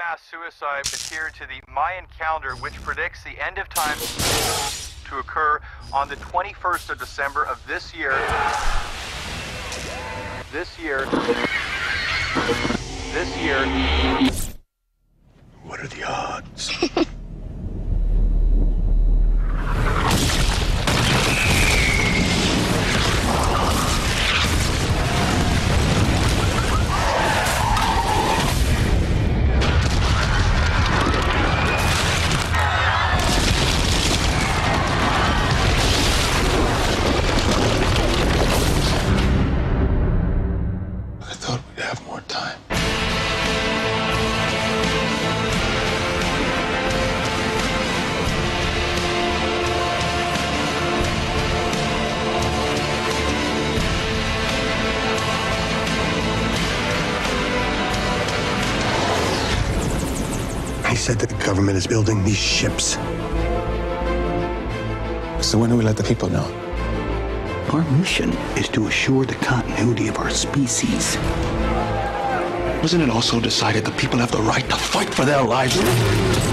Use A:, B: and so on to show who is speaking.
A: mass suicide adhere to the Mayan calendar, which predicts the end of time to occur on the 21st of December of this year.
B: What are the odds? I thought we'd have more time. He said that the government is building these ships.
C: So when do we let the people know?
B: Our mission is to assure the continuity of our species.
C: Wasn't it also decided the people have the right to fight for their lives?